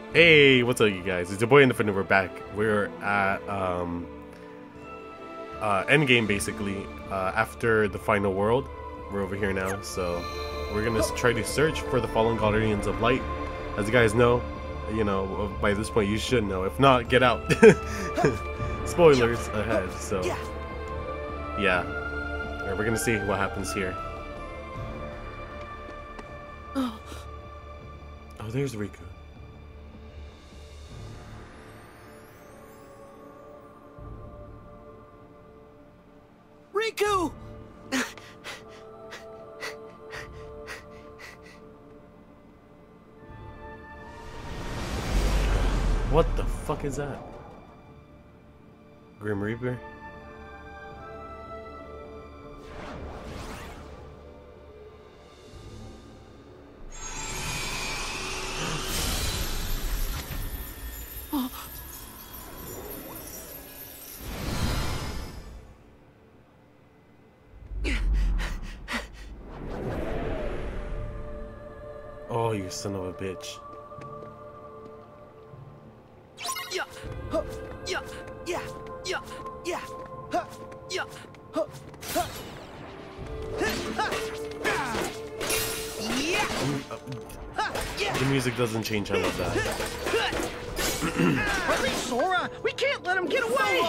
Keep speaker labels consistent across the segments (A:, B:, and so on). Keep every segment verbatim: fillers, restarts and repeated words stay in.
A: Hey, what's up, you guys? It's your boy Endophin, and we're back. We're at um, uh, endgame, basically. Uh, after the final world, we're over here now. So we're gonna try to search for the fallen guardians of light. As you guys know, you know by this point you should know. If not, get out. Spoilers ahead. So yeah, Alright, we're gonna see what happens here. Oh, there's Riku.
B: Riku!
A: What the fuck is that? Grim Reaper? Oh, you son of a bitch.
B: Yeah. Huh. Yeah. Yeah. Yeah. Yeah. Huh. Yeah. Huh. Huh. Yeah.
A: Mm, uh,
B: Huh. Yeah.
A: the music doesn't change, I love that.
C: Hurry, Sora! We can't let him get away!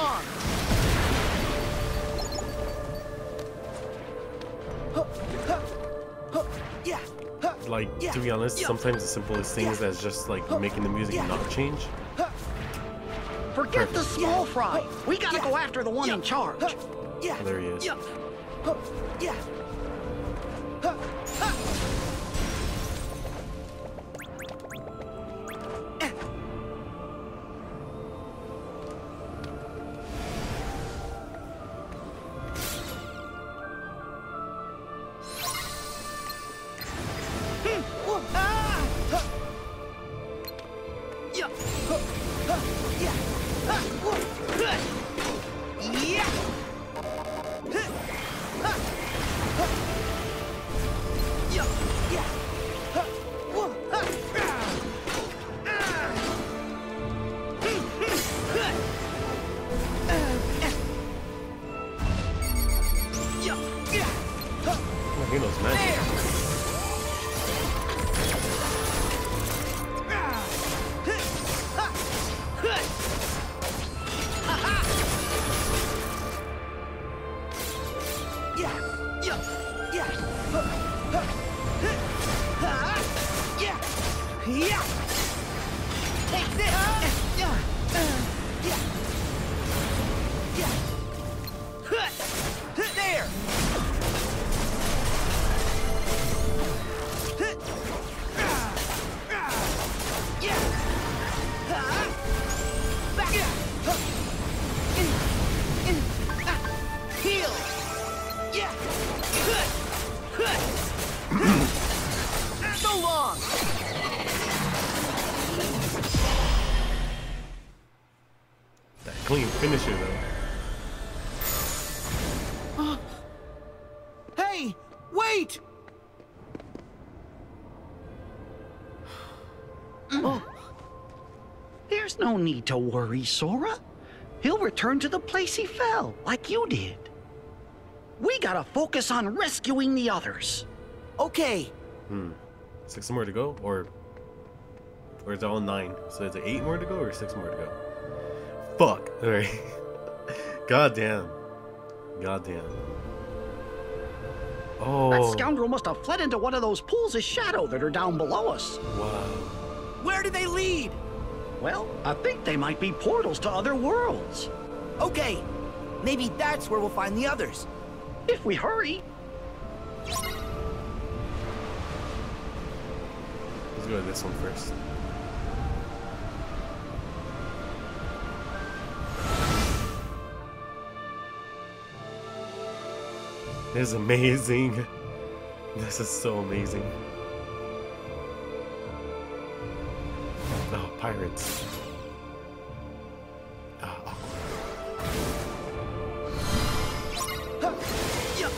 B: Huh. Huh. Huh. Yeah. Huh.
A: Like,
B: Yeah.
A: to be honest,
B: Yeah.
A: sometimes the simplest things
B: Yeah.
A: that's just like making the music
B: Yeah.
A: not change.
C: Forget
A: Perfect.
C: the small fry. We gotta
B: Yeah.
C: go after the one
B: Yeah.
C: in charge.
B: Huh. Yeah.
A: Oh, there he is.
B: Yeah. Huh. Yeah. Huh. Huh. Eh. Hmm. Whoa. Ah. Huh. Yeah. Huh. Huh. Yeah. Huh. Whoa. Huh. Yeah. Huh. Huh. Huh. Yeah. Yeah. Huh. Whoa. Huh. Ah. Ah. Hmm. Hmm. Huh. Uh, eh. Yeah. Yeah. Huh.
A: Oh, he knows magic.
B: There. Ah. Huh. Ha. Huh. Ha-ha. Yeah. Yeah. Yeah. Huh. Huh. Huh. Ha. Yeah. Yeah. Take this. Yeah. Uh, yeah. Yeah. Huh. Huh. There. Huh. Ah. Ah. Yeah. Ha. Back. Huh. In. In. Ah. Heal. Yeah. Huh. Huh. So long.
A: That clean finisher, though.
B: Hey, wait.
C: Oh. There's no need to worry, Sora. He'll return to the place he fell, like you did. We gotta focus on rescuing the others.
B: Okay.
A: Hmm. Six more to go, or or it's all nine. So is it eight more to go, or six more to go? Fuck. All right. God damn. God damn. Oh.
C: That scoundrel must have fled into one of those pools of shadow that are down below us.
A: Wow.
B: Where do they lead?
C: Well, I think they might be portals to other worlds.
B: Okay. Maybe that's where we'll find the others.
C: If we hurry.
A: Let's go to this one first. This is amazing. This is so amazing. Oh, pirates. Ah, awkward.
B: Yeah.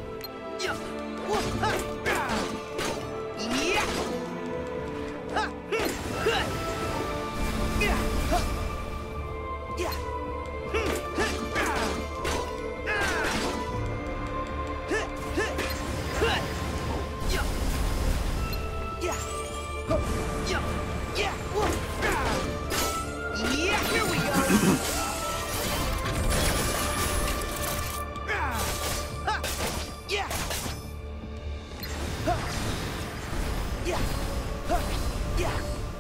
B: Yeah. Yeah. Yeah. Yeah. Here we go. Yeah. Yeah. Yeah.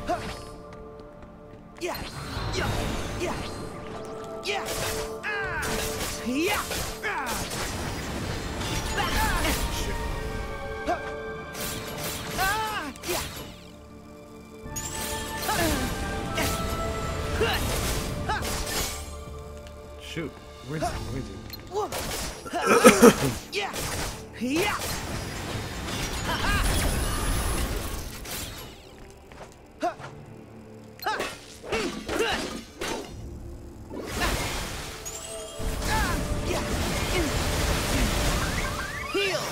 B: Yeah. Yeah. Yeah. Yeah. Ah. Yeah. Ah. Ah. Yeah.
A: Shoot. Where's where's he?
B: Yeah. Yeah. Heal.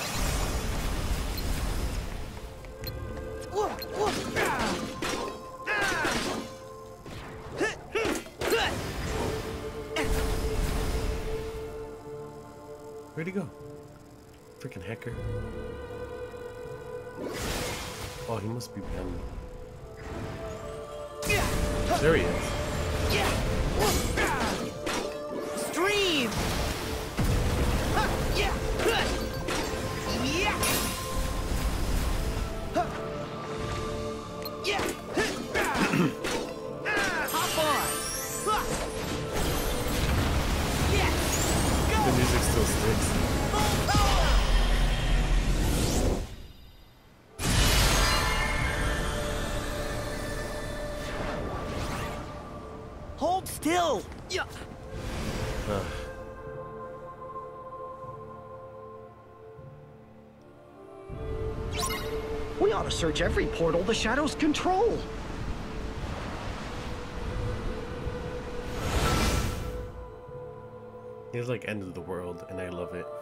A: Where'd he go? Freaking hacker. Oh, he must be behind me. There he is.
B: Stream. Yeah. Yeah. Yeah. Hop on. Yeah.
A: The music still sticks.
B: Hold still. Yeah.
A: Uh,
C: We ought to search every portal the shadows control.
A: It's like end of the world, and I love it.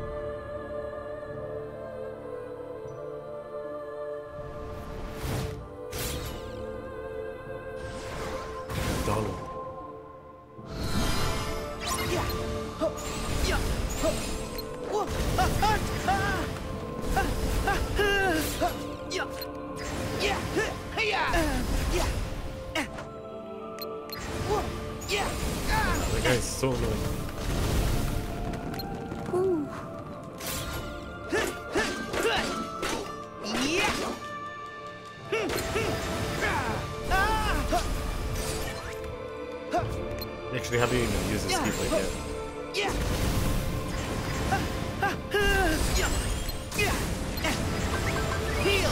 A: Donald.
B: Yeah. Huh. Yeah. Huh. Whoa. Ah, ah, ah. Ah, ah, ah. Yeah. Yeah. Yeah. Yeah. Whoa. Yeah. Ah.
A: That guy's so annoying.
B: Yeah.
A: Actually, haven't even used this Keyblade yet.
B: Yeah. Yeah. Yeah. Heal.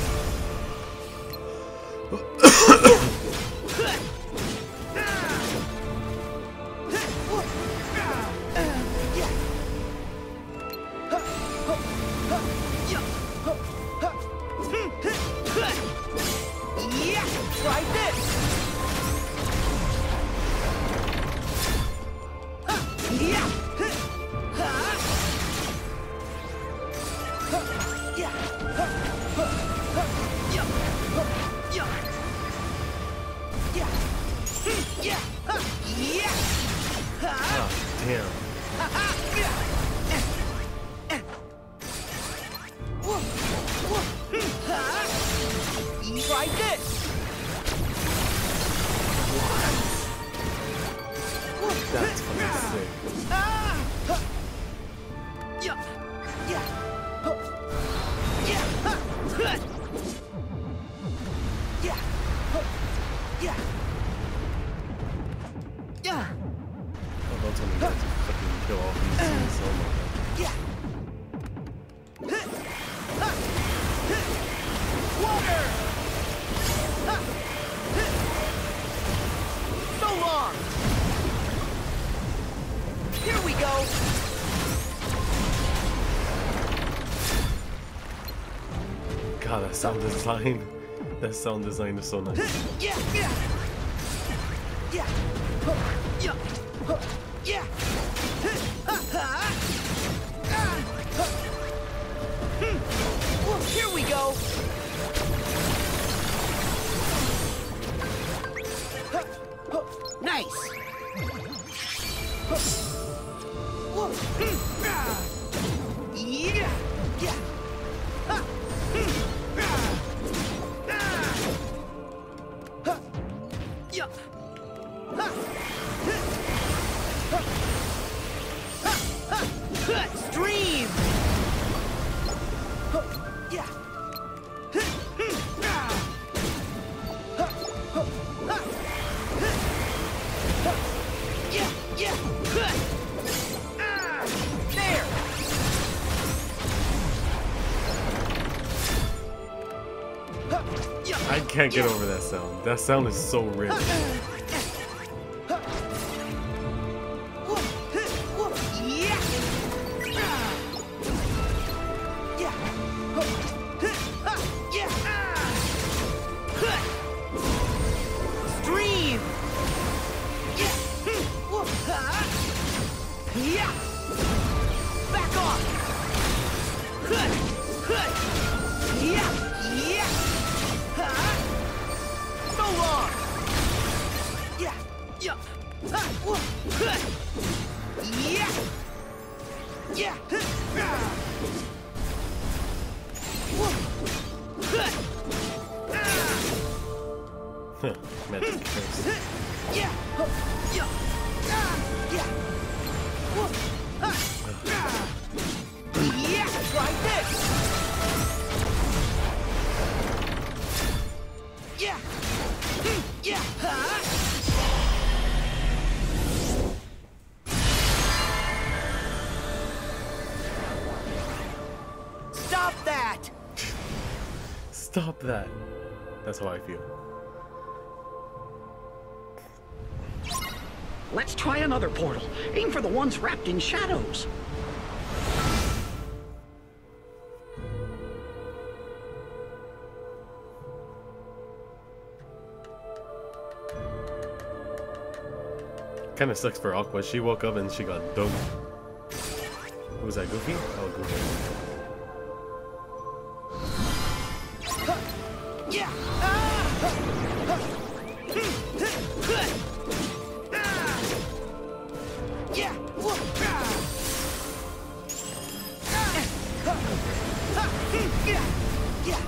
B: Yeah. Try this. Yeah. Yeah. Yeah. Yeah. Yeah. Yeah.
A: Oh, damn.
B: Try this.
A: That's fucking sick.
B: Ah! Yeah. Yeah. Yeah. Yeah. Yeah. Yeah.
A: Oh, don't tell me you have to fucking kill all these things. Oh my god.
B: Yeah. Water. So long. Here we go.
A: God, that sound design. That sound design is so nice.
B: Yeah, yeah. Yeah. Yeah. Yeah. Here we go. Nice. Yeah. Yeah.
A: can't get over that sound. That sound is so rich.
B: Stream! Back off! So long! Yeah, yeah, yeah,
A: Magic curse.
B: yeah, yeah, yeah. Yeah, try this. Yeah, yeah. Stop that!
A: Stop that. That's how I feel.
C: Let's try another portal. Aim for the ones wrapped in shadows.
A: Kind of sucks for Aqua. She woke up and she got dumped. Who was that, Goofy? Oh, Goofy.
B: Yeah. Yeah. Yeah.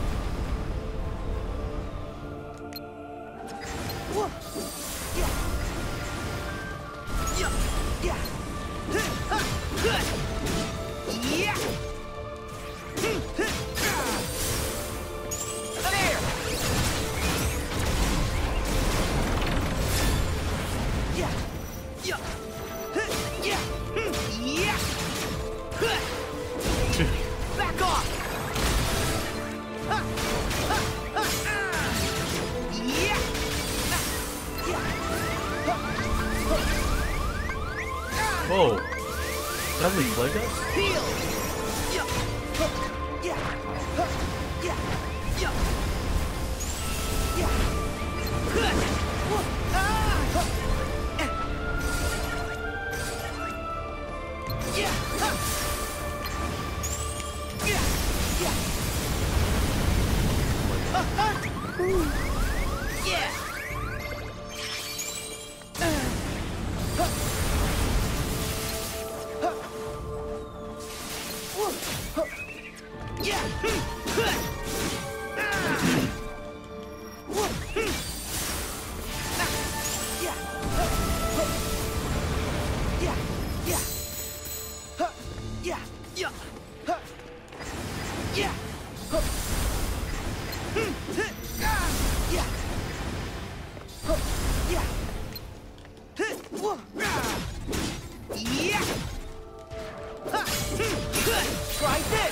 B: Back off!
A: Whoa! That was like that?
B: Heal! Yeah! Yeah! Yeah! Yeah! Yeah! Yeah! Yeah! Try this!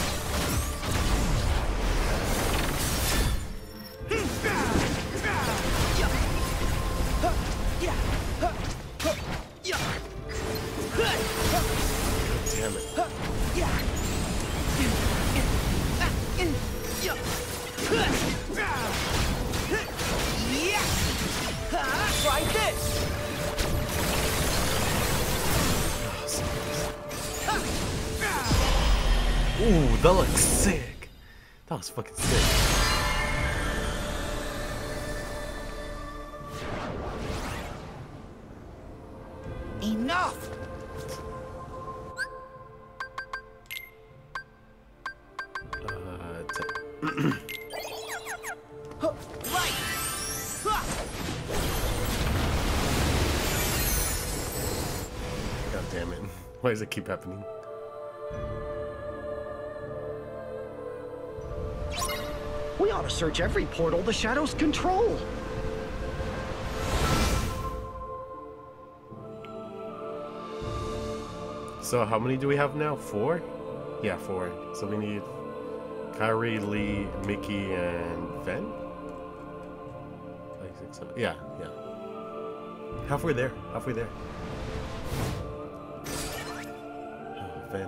A: Damn it.
B: Try this!
A: Ooh, that looks sick. That was fucking sick.
B: Enough!
A: Uh, t-
B: Right!
A: God damn it. Why does it keep happening?
C: We ought to search every portal the shadows control.
A: So how many do we have now? Four? Yeah, four. So we need Kyrie, Lee, Mickey, and Fen? So yeah, yeah. Halfway there. Halfway there. Oh, fan.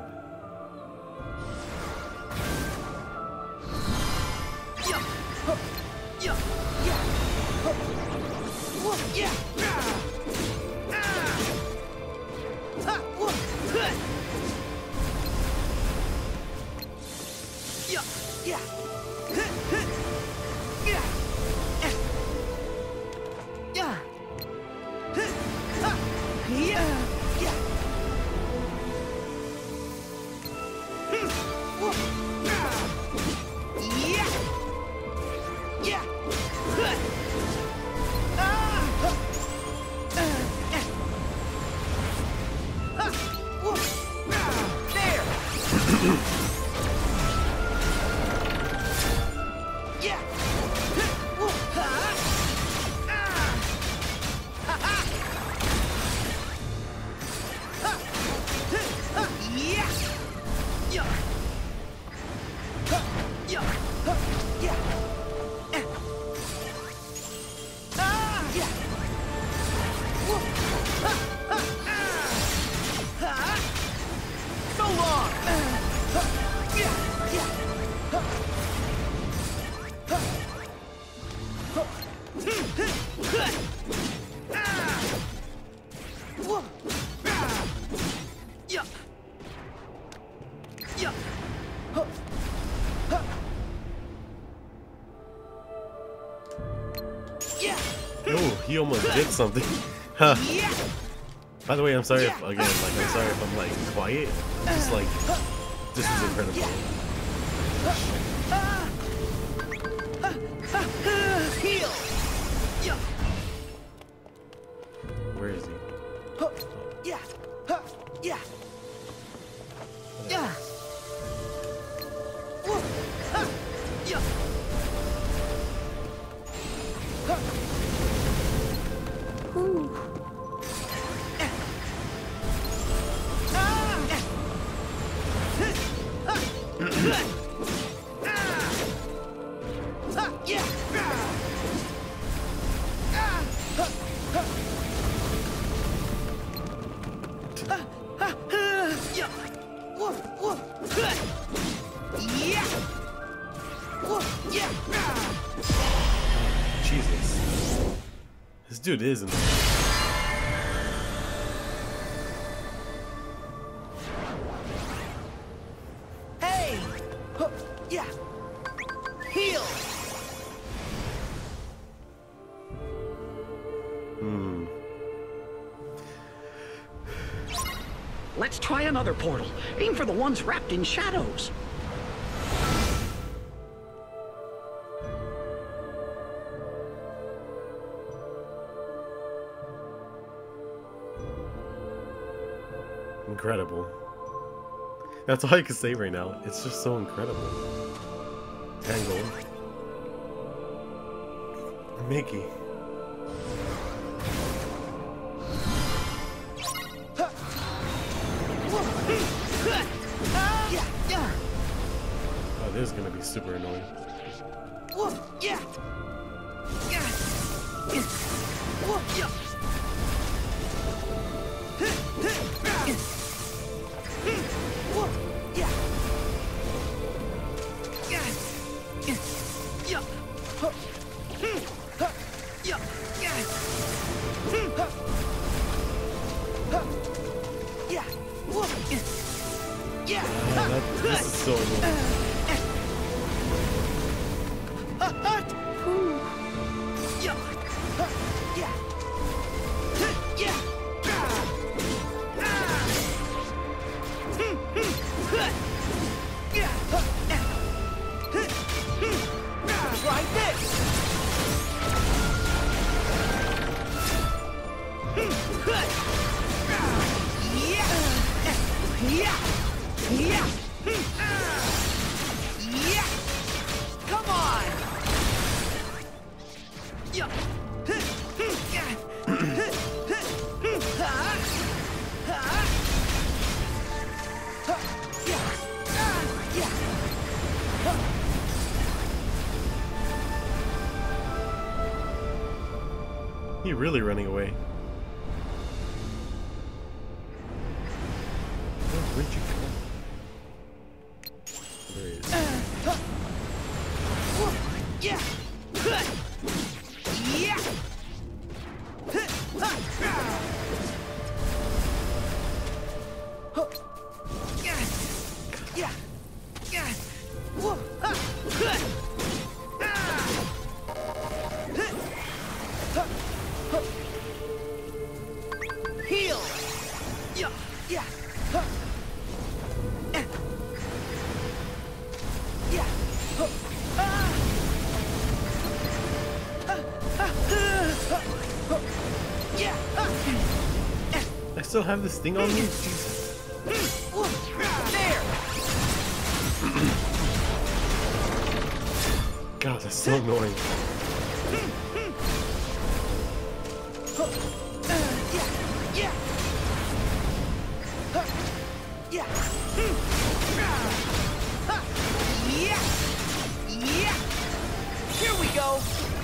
A: Oh, he almost did something. Huh. By the way, I'm sorry if, again, like, I'm sorry if I'm, like, quiet. I'm just, like, this is incredible. Where is he?
B: Yeah. Yeah. Yeah. Yeah.
A: Jesus. This dude is in there.
B: Hey! Huh, yeah! Heal!
A: Hmm.
C: Let's try another portal. Aim for the ones wrapped in shadows.
A: Incredible. That's all I can say right now. It's just so incredible. Tangle. Mickey. Oh, this is gonna be super annoying.
B: Yeah!
A: Oh, that, this is so annoying.
B: Try this! Come on!
A: He really running away. Where'd you go? There he is.
B: Yeah. Yeah. Yeah. Yeah. Heal. Yeah. Yeah. Yeah. Yeah.
A: I still have this thing on me? Jesus.
B: There.
A: God, that's so annoying.
B: Yeah. Yeah. Yeah. Yeah. Yeah. Here we go.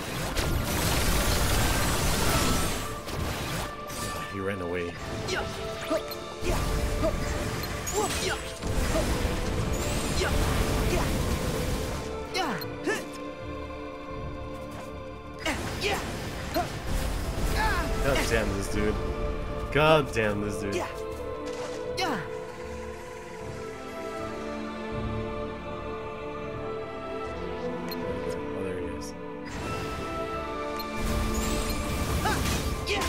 A: He ran away.
B: Yeah. Yeah. Yeah. Yeah. Yeah. Yeah. Yeah.
A: God damn this dude. God damn this dude.
B: Yeah. Yeah.
A: Oh, there he is.
B: Yeah.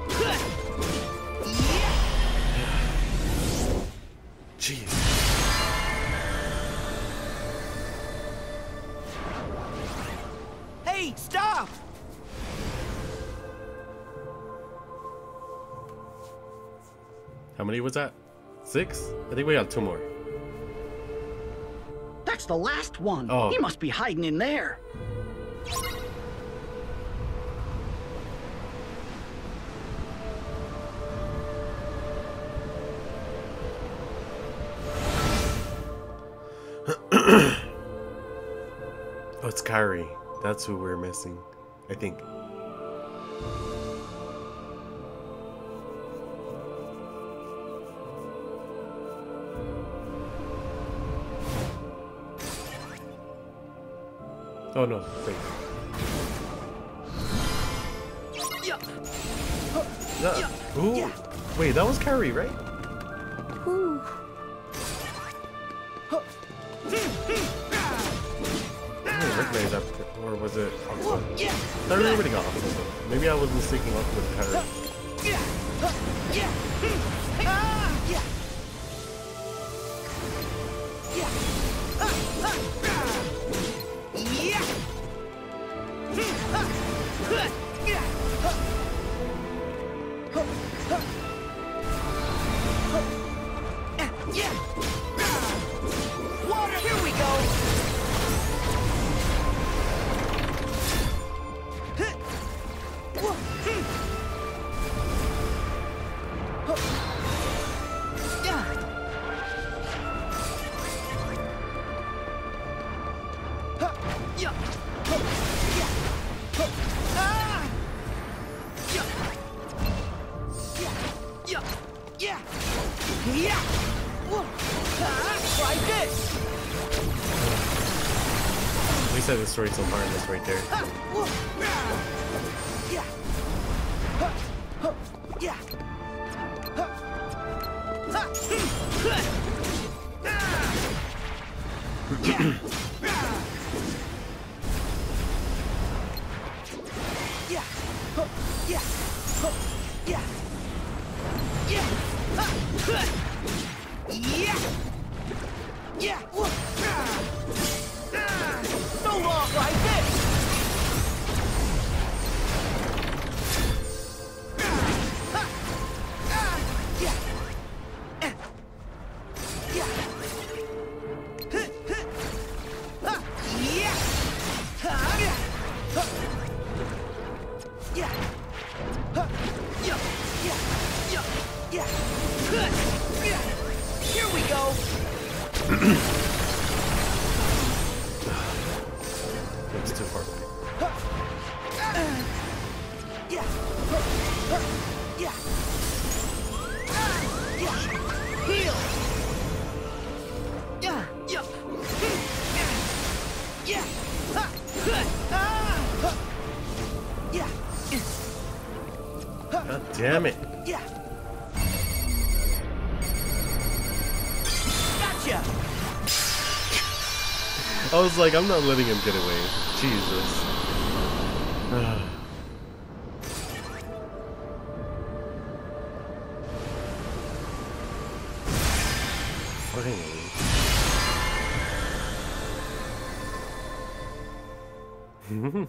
A: Jeez.
B: Hey, stop!
A: How many was that? Six? I think we got two more.
C: That's the last one.
A: Oh.
C: He must be hiding in there.
A: Oh, it's Kyrie. That's who we're missing, I think. Oh no, wait.
B: Yeah.
A: Uh, who?
B: Yeah.
A: Wait, that was Kyrie, right? I didn't recognize that, or was it Aqua?
B: Yeah.
A: I remember got Aqua. Maybe I was mistaking Aqua with Kyrie.
B: Yeah. Yeah. Ah. Yeah. Yeah. Ah. Ah. Yeah. Ah. Yeah. Yeah. Water. Here we go.
A: At least I destroyed some harness right there.
B: Yeah. Yeah. Yeah. Yeah. Yeah. Yeah. Yeah. Yeah. Yeah. So long like this. Yeah. Yeah. Yeah. Yeah. Yeah. Yeah. Yeah. Yeah. Here we go.
A: It's too far away.
B: Yeah. Yeah. Yeah. Heal. Yeah. Yeah. Yeah. Ah. Ah. Yeah.
A: God damn it.
B: Yeah. Gotcha.
A: I was like, I'm not letting him get away. Jesus. Finally.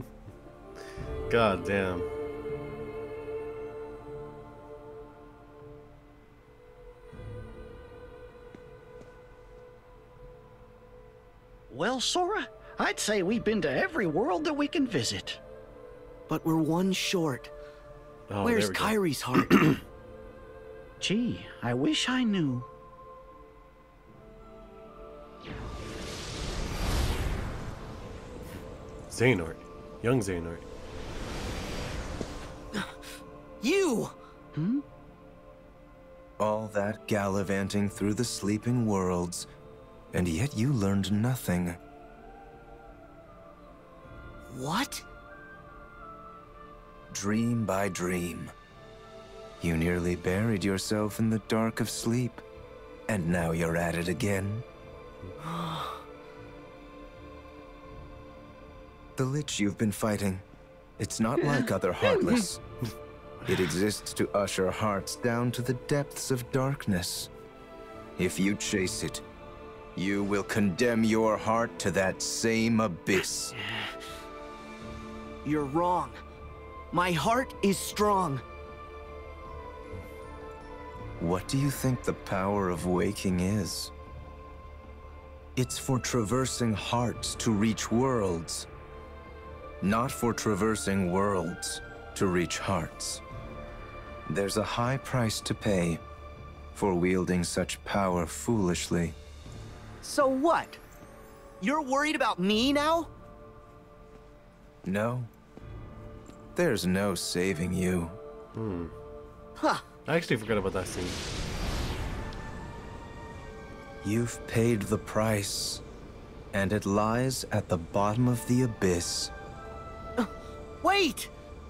A: God damn.
C: Well, Sora, I'd say we've been to every world that we can visit.
B: But we're one short.
A: Oh,
B: Where's
A: there we go.
B: Kyrie's heart?
C: Gee, I wish I knew.
A: Xehanort. Young Xehanort.
B: You!
C: Hmm?
D: All that gallivanting through the sleeping worlds, and yet you learned nothing.
B: What?
D: Dream by dream. You nearly buried yourself in the dark of sleep, and now you're at it again. The Lich you've been fighting, it's not like other Heartless. It exists to usher hearts down to the depths of darkness. If you chase it, you will condemn your heart to that same abyss.
B: You're wrong. My heart is strong.
D: What do you think the power of waking is? It's for traversing hearts to reach worlds, not for traversing worlds to reach hearts. There's a high price to pay for wielding such power foolishly.
B: So what? You're worried about me now?
D: No. There's no saving you.
A: Hmm.
B: Huh.
A: I actually forgot about that scene.
D: You've paid the price, and it lies at the bottom of the abyss.
B: Uh, wait!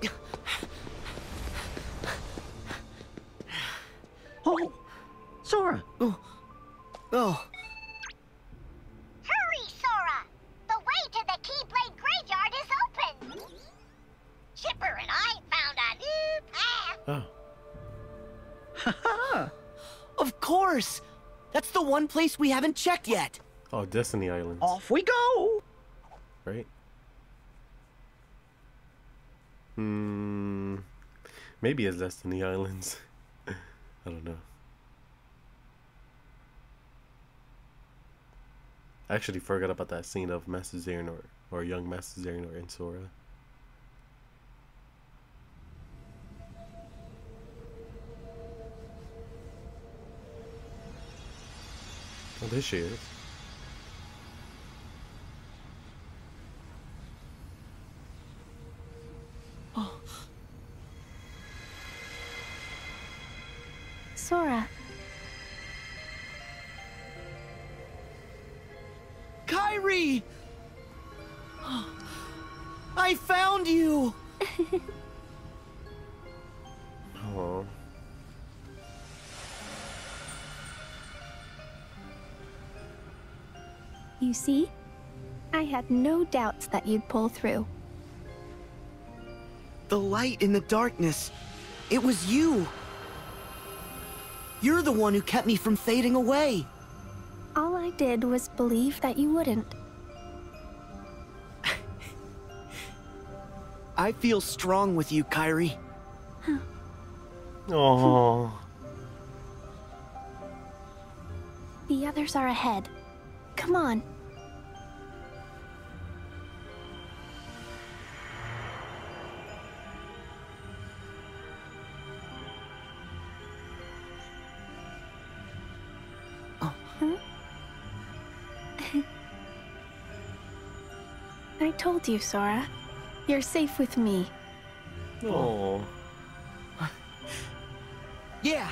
C: Oh, Sora.
B: Oh. Oh.
E: Hurry, Sora! The way to the Keyblade graveyard is open! Chipper and I found a new path!
A: Oh.
C: Haha.
B: Of course! That's the one place we haven't checked yet.
A: Oh, Destiny Islands.
C: Off we go.
A: Right? Hmm. Maybe it's Destiny Islands. I don't know. I actually forgot about that scene of Master Xehanort, or young Master Xehanort and Sora. Oh, there she is.
F: Sora.
B: Kyrie! I found you!
A: Oh.
F: You see? I had no doubts that you'd pull through.
B: The light in the darkness. It was you. You're the one who kept me from fading away.
F: All I did was believe that you wouldn't.
B: I feel strong with you, Kyrie.
A: Oh.
F: The others are ahead. Come on. I told you, Sora. You're safe with me.
A: Oh.
B: Yeah.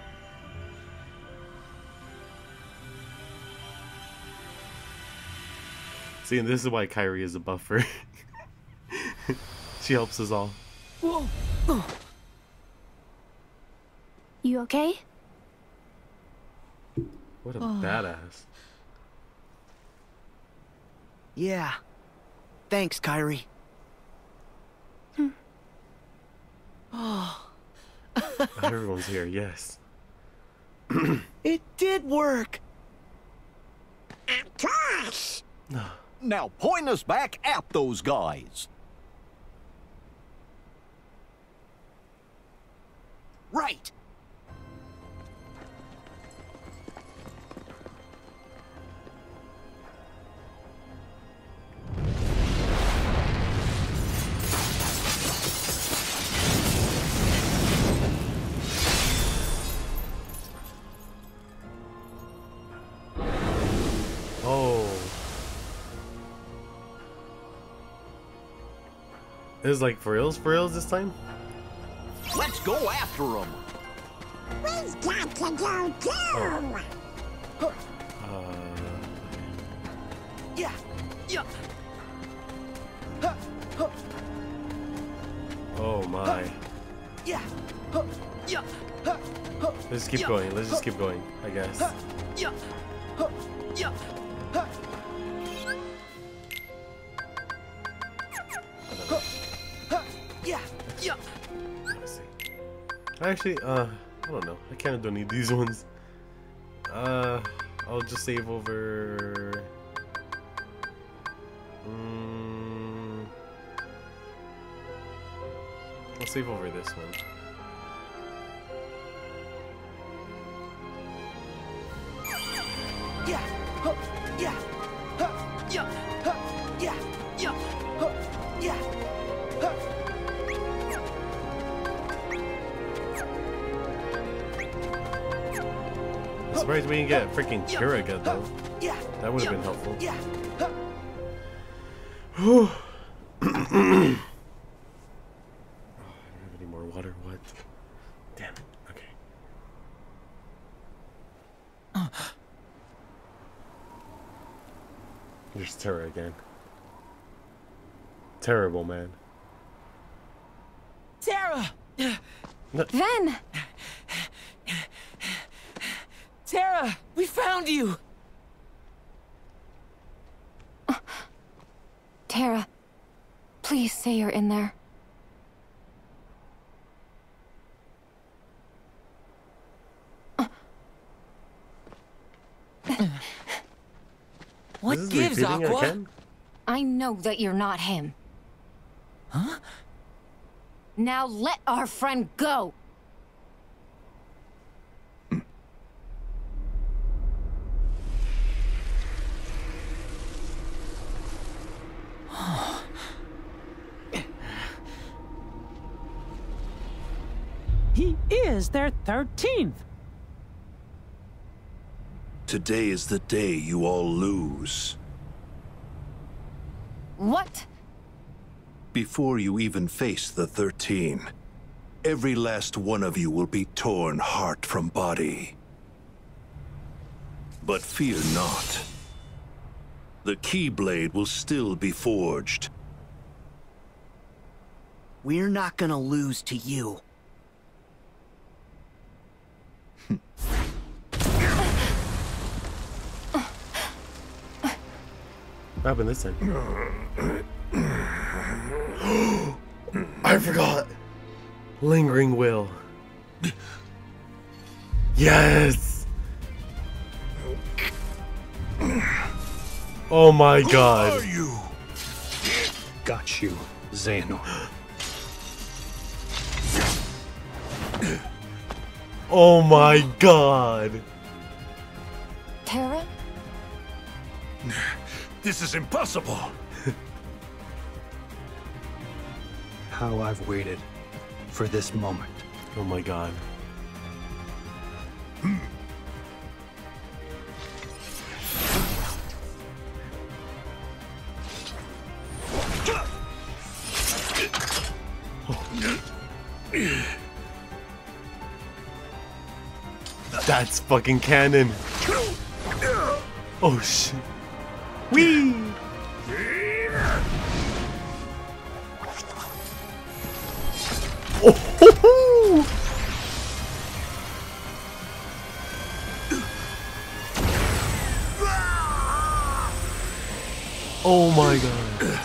A: See, and this is why Kyrie is a buffer. She helps us all.
F: You okay?
A: What a badass.
B: Yeah. Thanks, Kyrie.
F: Hmm.
B: Oh.
A: Everyone's here, yes.
B: It did work.
G: Gosh! Now point us back at those guys.
B: Right.
A: Oh. This is like for reals, for reals this time?
G: Let's go after them.
E: We've got to go too!
A: Uh,
B: Yeah. Yeah.
A: oh my.
B: Yeah. Yeah.
A: Let's just keep going, let's just keep going, I guess.
B: Yeah. Yeah. Yeah. Yeah.
A: Let's see. Actually, uh, I don't know. I kind of don't need these ones. Uh, I'll just save over. Mm, I'll save over this one.
B: Yeah. Yeah. Yeah. Yeah. Yeah. Yeah.
A: Surprised we didn't get freaking Kiriga though.
B: Yeah.
A: That would have been helpful.
B: Yeah.
A: Oh, I don't have any more water. What? Damn it. Okay. There's Terra again. Terrible, man.
H: Tara!
F: Ven!
H: Tara! We found you!
F: Tara, please say you're in there.
H: What
A: This is
H: gives,
A: repeating
H: Aqua?
A: again?
I: I know that you're not him.
H: Huh?
I: Now let our friend go!
H: He is their thirteenth!
J: Today is the day you all lose.
I: What?
J: Before you even face the thirteen, every last one of you will be torn heart from body. But fear not. The Keyblade will still be forged.
B: We're not gonna lose to you.
A: What happened this time? I forgot. Lingering will. Yes. Oh my god.
J: Who are you?
K: Got you, Xehanort.
A: Oh my god.
I: Tara?
J: This is impossible.
K: How I've waited for this moment.
A: Oh my god. That's fucking canon. Oh shit. Wee! Oh, ho, ho. Oh my god.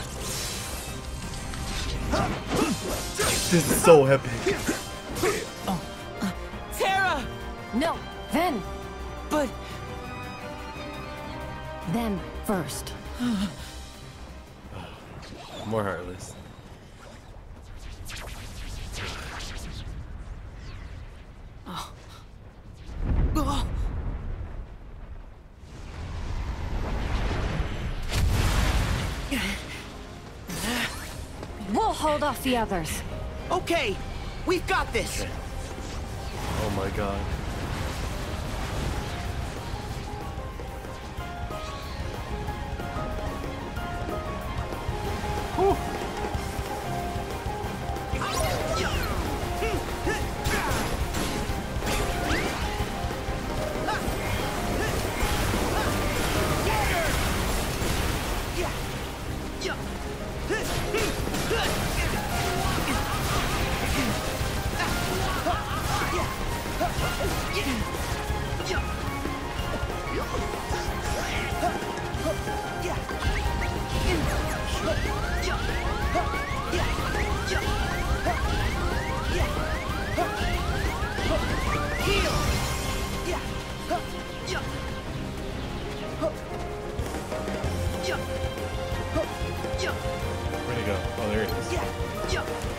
A: This is so epic.
H: Oh, uh, Terra!
I: No, then.
H: But...
I: Them first.
A: More heartless.
H: Oh. Oh.
I: We'll hold off the others.
B: Okay, we've got this.
A: Okay. Oh my god. Whew. Where'd it go? Oh, there it is.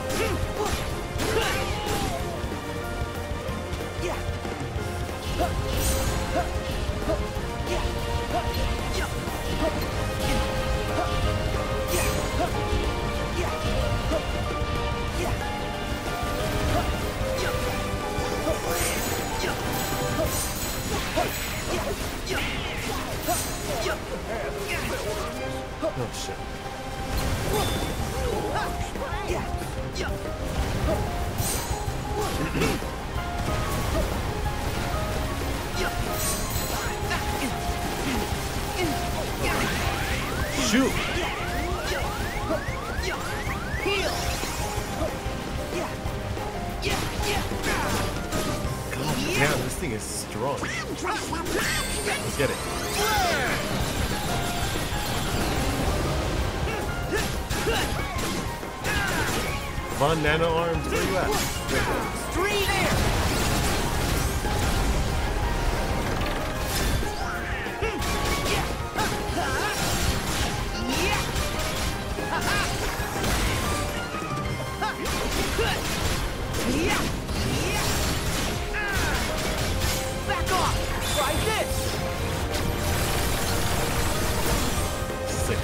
A: Oh shit. Shoot! God damn, this thing is strong. Let's get it. Von Nano Arms, where you at?
B: Three there. Back off. Try this.
A: Sick.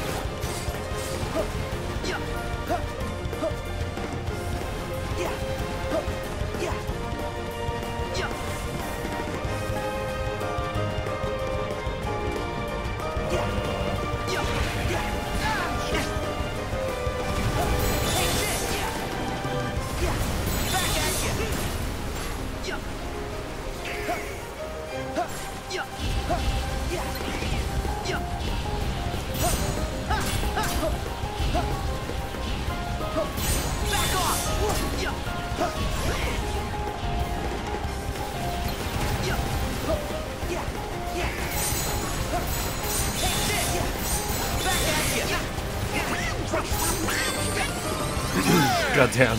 A: God damn.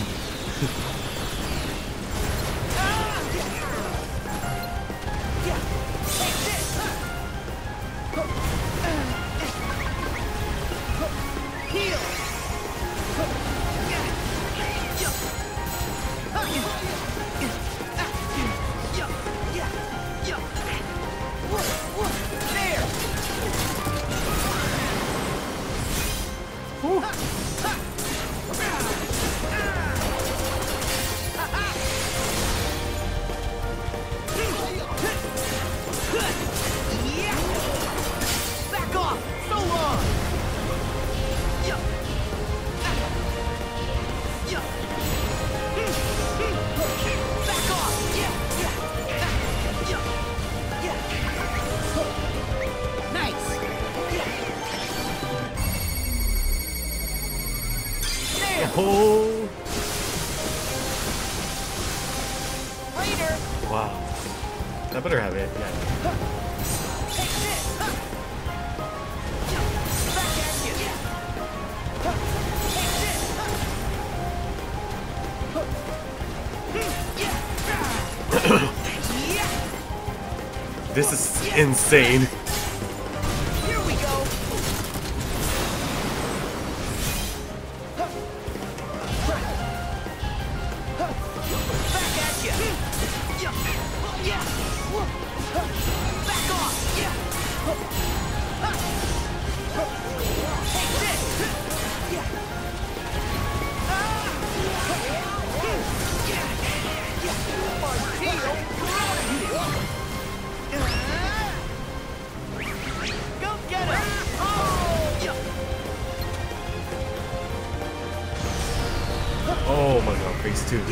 A: Wow. I better have it, yeah. This is insane.
B: Here we go. Back at you. Yeah. Yeah. Back off. Yeah. Take this. Yeah. Go get him! Oh!
A: Oh my god, phase two.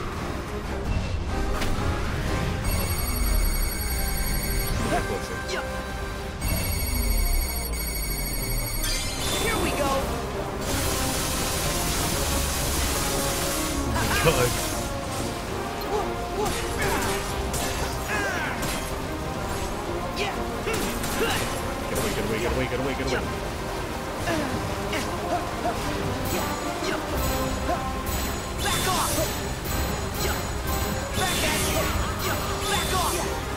A: Closer.
B: Here we go!
A: God.
B: Yeah.
A: Get away, get away, get away, get away, get away.
B: Back off! Back at you! Back off!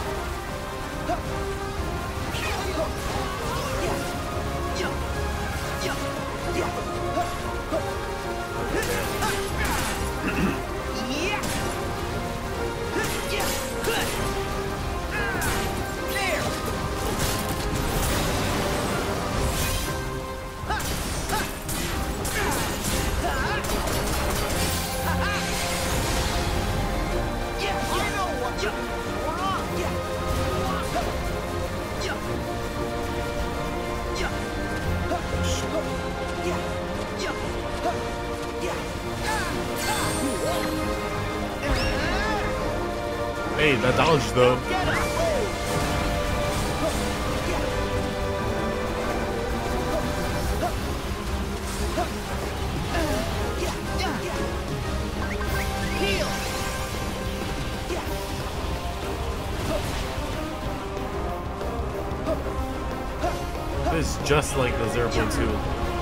A: Hey, that dodge though. This is just like the zero point two.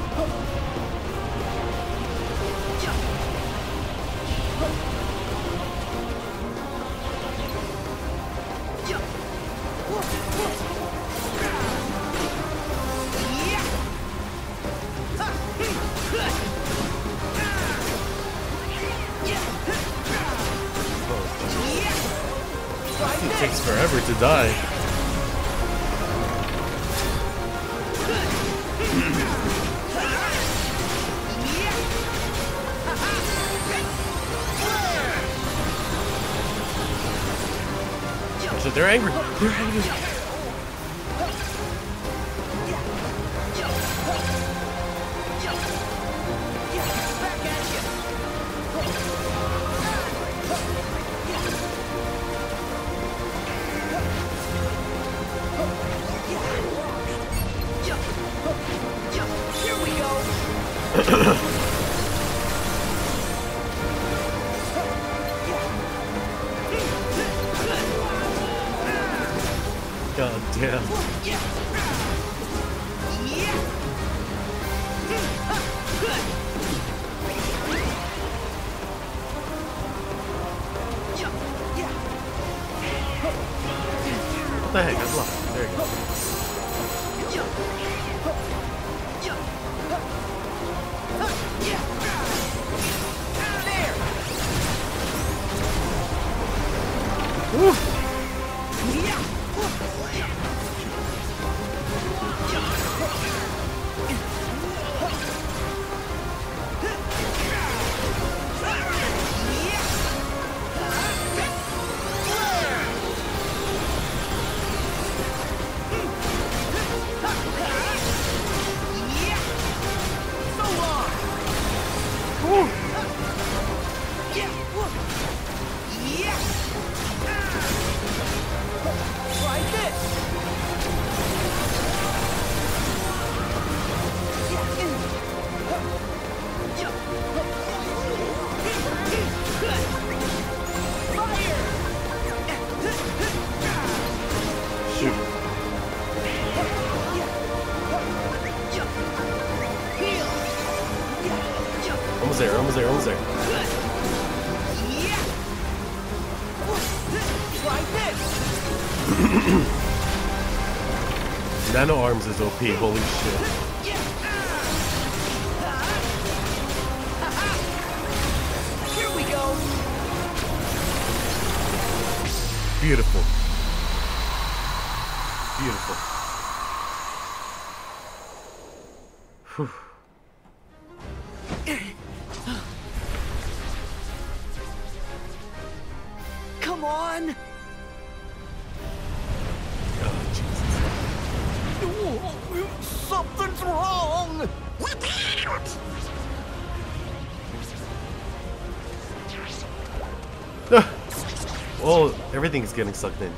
A: It takes forever to die. So they're angry. They're angry.
B: Here we go.
A: God damn. What the heck? I blocked. There you go. Woo. together.
B: Try this.
A: Nano arms is O P. Holy shit.
B: Here we go.
A: Beautiful. Beautiful. Whew.
B: Come on.
A: Oh, Jesus.
B: Something's wrong.
A: Oh, everything's getting sucked in.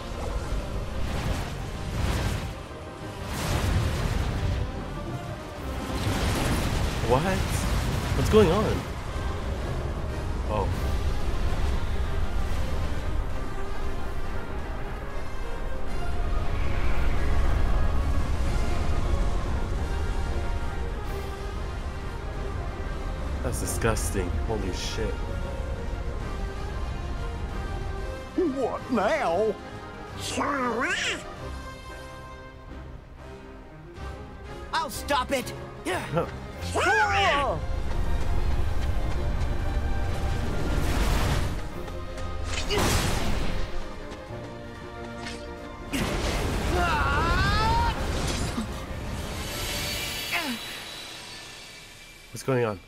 A: What? What's going on? Oh. That's disgusting. Holy shit.
G: What now?
B: I'll stop it.
A: Huh. What's going on?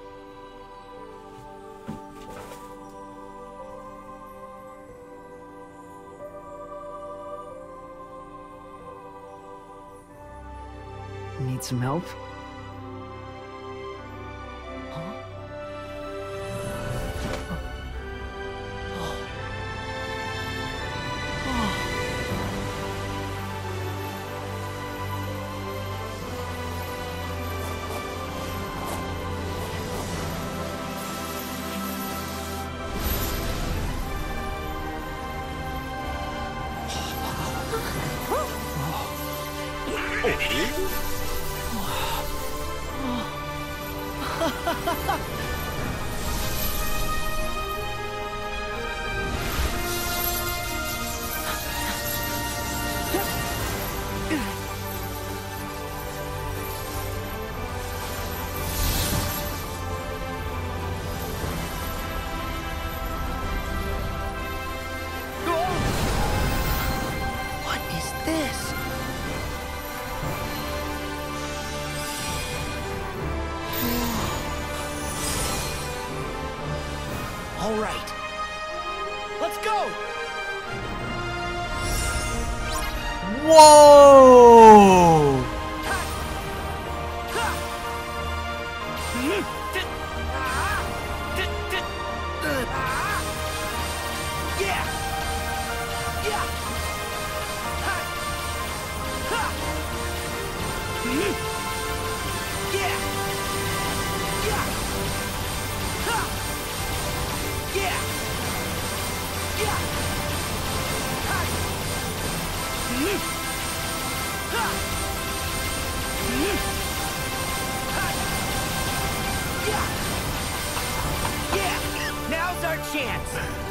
C: Need some help?
B: All right. Let's go.
A: Whoa!
B: Now's our chance.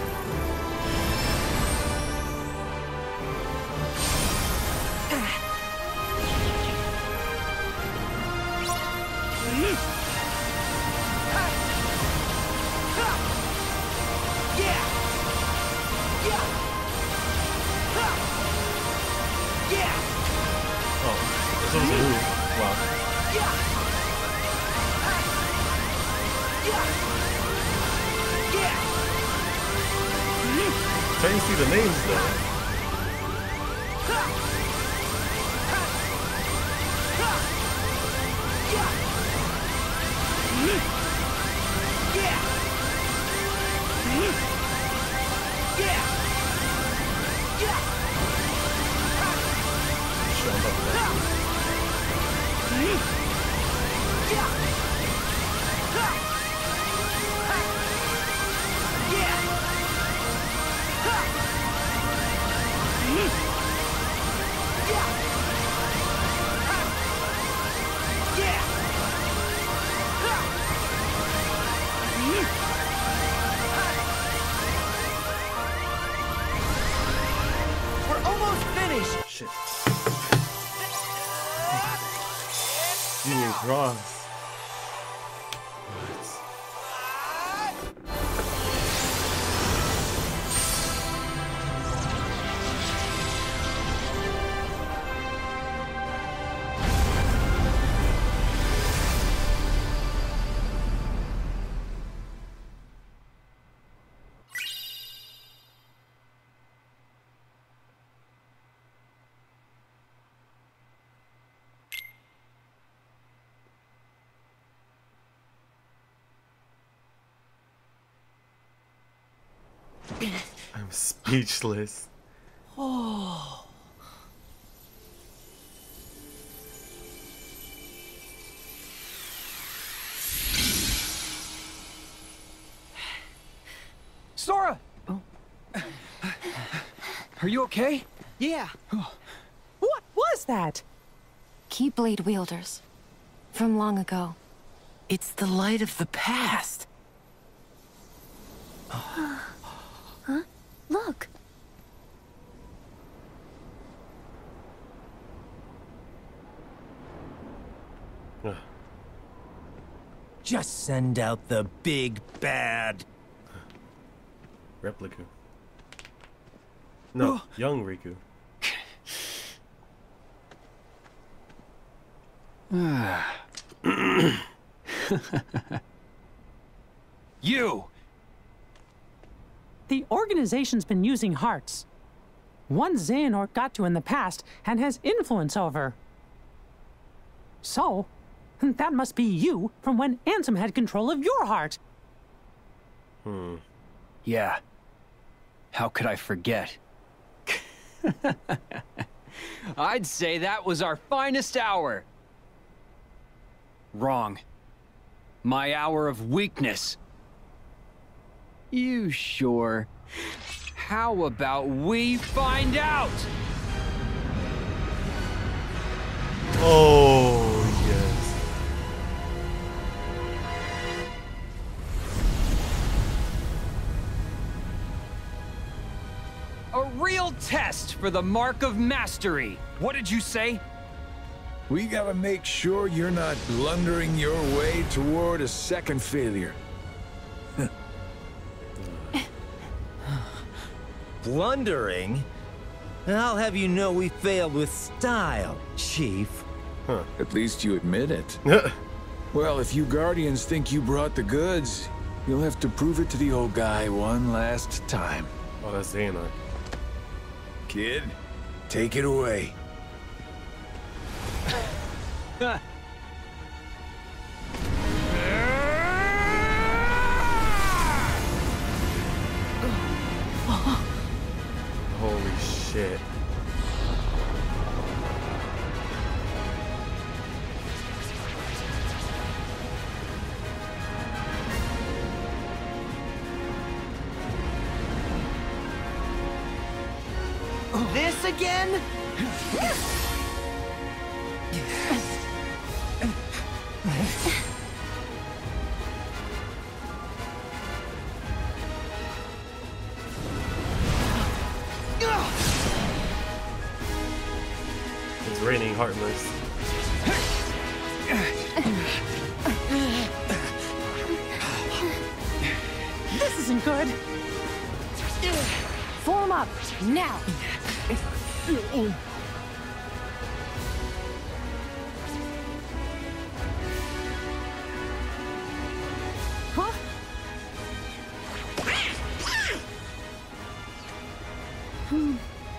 A: Oh, this was a move. Wow. Trying to see the names though. Ross. I'm speechless.
H: Oh.
L: Sora! Oh. Are you okay?
H: Yeah. What was that?
I: Keyblade wielders. From long ago.
B: It's the light of the past.
F: Huh? Look.
B: Just send out the big bad.
A: Replica. No, young Riku.
L: You!
M: The organization's been using hearts. One Xehanort got to in the past and has influence over. So, that must be you from when Ansem had control of your heart.
A: Hmm.
L: Yeah. How could I forget? I'd say that was our finest hour. Wrong. My hour of weakness. You sure? How about we find out?
A: Oh, yes.
L: A real test for the mark of mastery. What did you say?
N: We gotta make sure you're not blundering your way toward a second failure.
B: Blundering? I'll have you know we failed with style, Chief.
A: Huh.
N: At least you admit it. Well, if you Guardians think you brought the goods, you'll have to prove it to the old guy one last time.
A: Oh, that's Xehanort.
N: Kid, take it away.
A: Holy shit.
B: This again?
A: It's raining Heartless.
M: This isn't good.
I: Form up, now!
M: Huh? Hmm.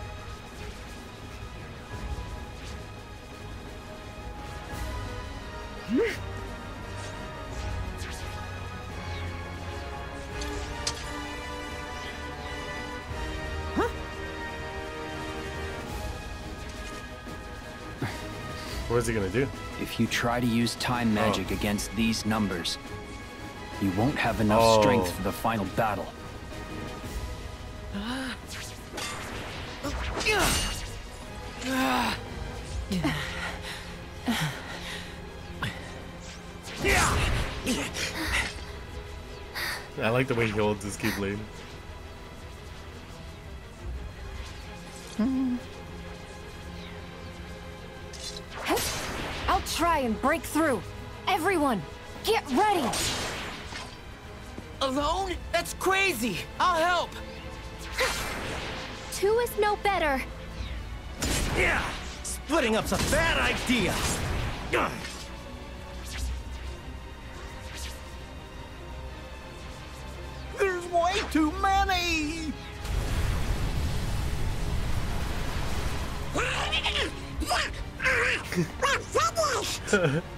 A: What is he gonna do?
L: If you try to use time magic oh. against these numbers, you won't have enough oh. strength for the final battle.
A: I like the way he holds his Keyblade.
I: I'll try and break through. Everyone, get ready!
O: Alone? That's crazy! I'll help!
F: Two is no better.
B: Yeah! Splitting up's a bad idea!
G: There's way too many!
E: We're finished!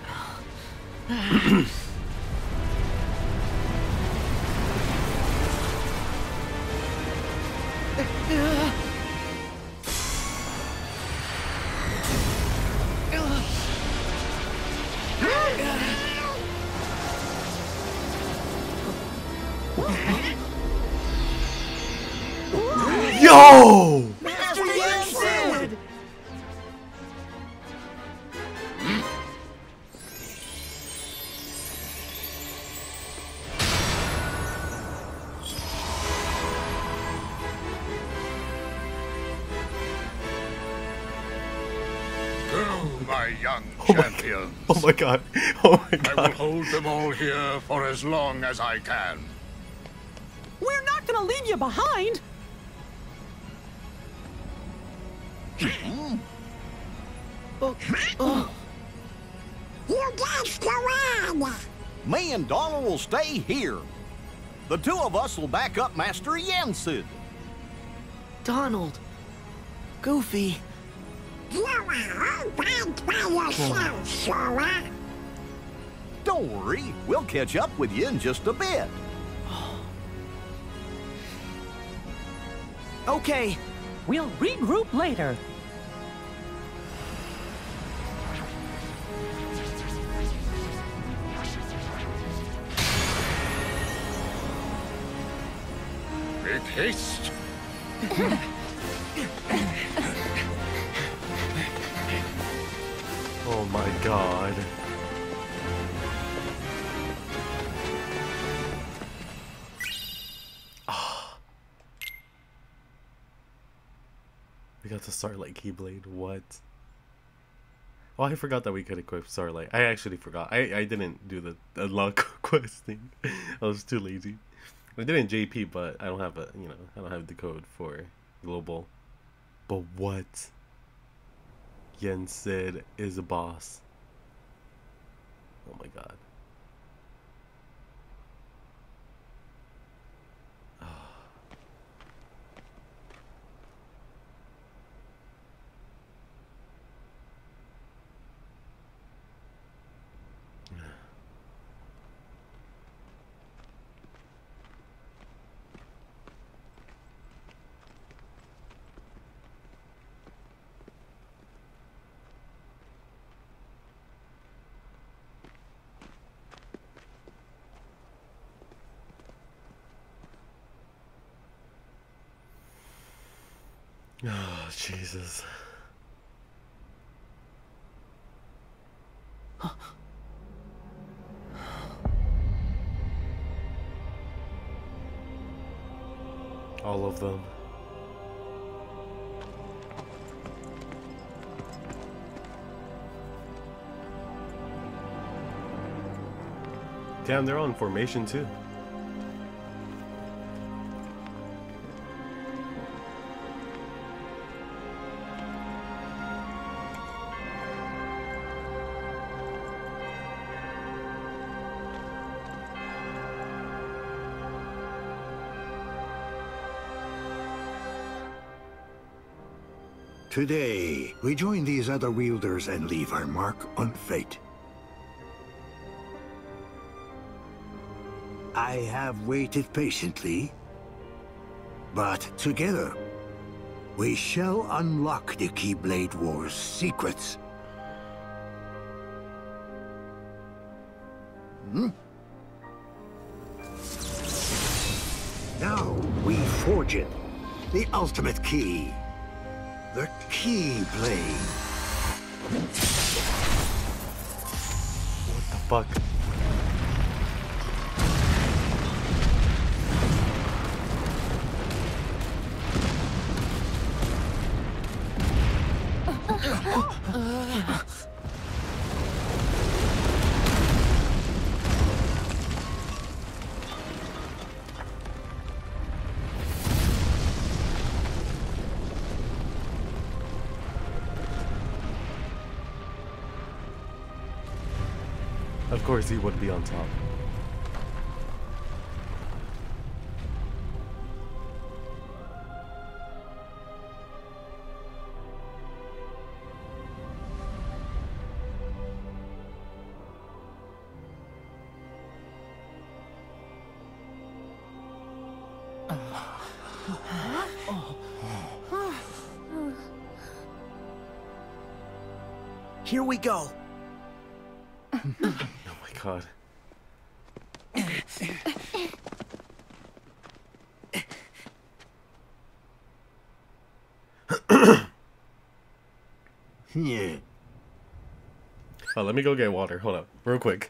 A: Yo!
O: Master Yen!
P: Go, my young
A: Oh my,
P: champions.
A: oh my god. Oh my god.
P: I will hold them all here for as long as I can.
M: We're not gonna leave you behind!
G: Oh, oh.
E: You guys go on!
G: Me and Donald will stay here. The two of us will back up Master Yensid.
O: Donald. Goofy.
E: You are all bad by yourself, Sora.
G: Don't worry, we'll catch up with you in just a bit.
O: Okay.
M: We'll regroup later.
P: Make haste.
A: Oh my god. Ah. We got the Starlight Keyblade. What? Oh, I forgot that we could equip Starlight. I actually forgot. I, I didn't do the unlock quest thing. I was too lazy. I did it in J P, but I don't have a, you know, I don't have the code for global. But what? Yensid is a boss. Oh my god. Oh, Jesus. All of them. Damn, they're on formation too.
Q: Today, we join these other wielders and leave our mark on fate. I have waited patiently, but together, we shall unlock the Keyblade War's secrets. Hmm? Now, we forge it. The ultimate key. The Keyblade.
A: What the fuck? Of course he would be on top.
O: Here we go.
A: Oh my god.
Q: Yeah.
A: Oh, let me go get water. Hold up, real quick.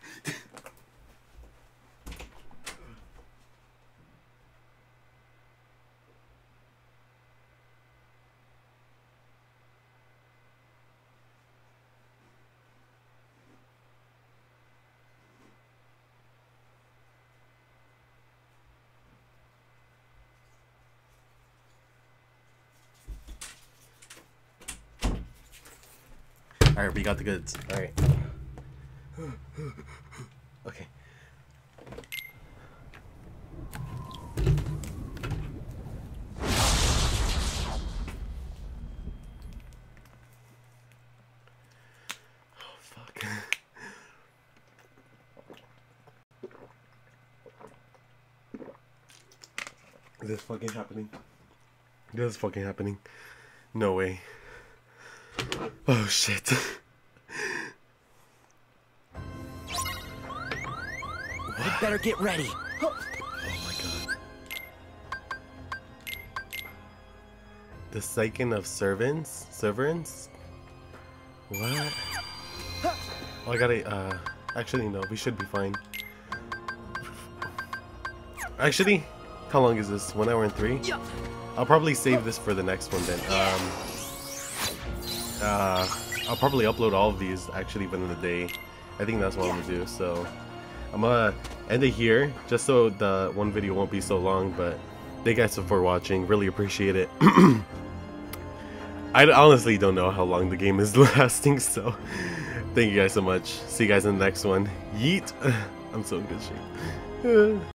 A: Alright, we got the goods. Alright. Okay. Oh, fuck. Is this fucking happening? This is fucking happening. No way. Oh shit.
O: We better get ready.
A: Oh my god. The Psychen of Servants? Servants? What? Oh, I gotta, uh, actually, no, we should be fine. Actually, how long is this? One hour and three? I'll probably save this for the next one then. Um, uh, I'll probably upload all of these actually within the day. I think that's what I'm gonna do, so I'm gonna end it here just so the one video won't be so long, but thank you guys for watching. Really appreciate it. I honestly don't know how long the game is lasting, so thank you guys so much. See you guys in the next one. Yeet. I'm so in good shape.